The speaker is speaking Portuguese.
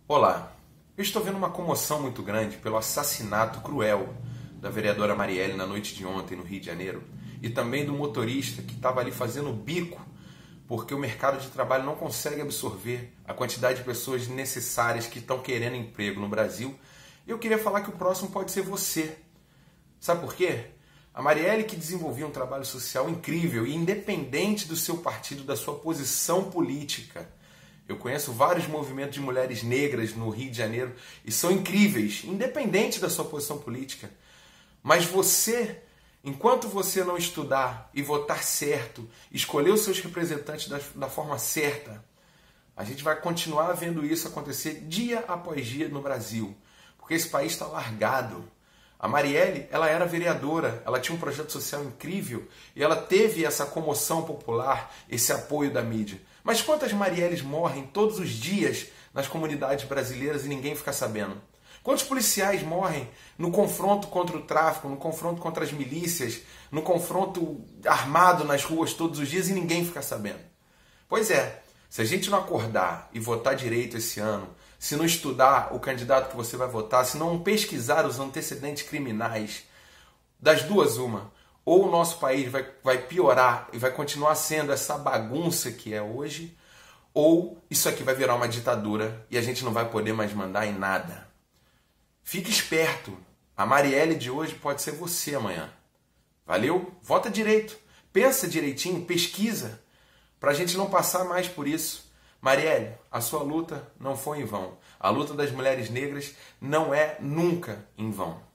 Olá, eu estou vendo uma comoção muito grande pelo assassinato cruel da vereadora Marielle na noite de ontem no Rio de Janeiro e também do motorista que estava ali fazendo bico porque o mercado de trabalho não consegue absorver a quantidade de pessoas necessárias que estão querendo emprego no Brasil. Eu queria falar que o próximo pode ser você. Sabe por quê? A Marielle, que desenvolvia um trabalho social incrível e independente do seu partido, da sua posição política. Eu conheço vários movimentos de mulheres negras no Rio de Janeiro e são incríveis, independente da sua posição política. Mas você, enquanto você não estudar e votar certo, escolher os seus representantes da forma certa, a gente vai continuar vendo isso acontecer dia após dia no Brasil, porque esse país está largado. A Marielle, ela era vereadora, ela tinha um projeto social incrível e ela teve essa comoção popular, esse apoio da mídia. Mas quantas Marielles morrem todos os dias nas comunidades brasileiras e ninguém fica sabendo? Quantos policiais morrem no confronto contra o tráfico, no confronto contra as milícias, no confronto armado nas ruas todos os dias e ninguém fica sabendo? Pois é, se a gente não acordar e votar direito esse ano, se não estudar o candidato que você vai votar, se não pesquisar os antecedentes criminais, das duas uma, ou o nosso país vai piorar e vai continuar sendo essa bagunça que é hoje, ou isso aqui vai virar uma ditadura e a gente não vai poder mais mandar em nada. Fique esperto, a Marielle de hoje pode ser você amanhã. Valeu? Vota direito, pensa direitinho, pesquisa, para a gente não passar mais por isso. Marielle, a sua luta não foi em vão. A luta das mulheres negras não é nunca em vão.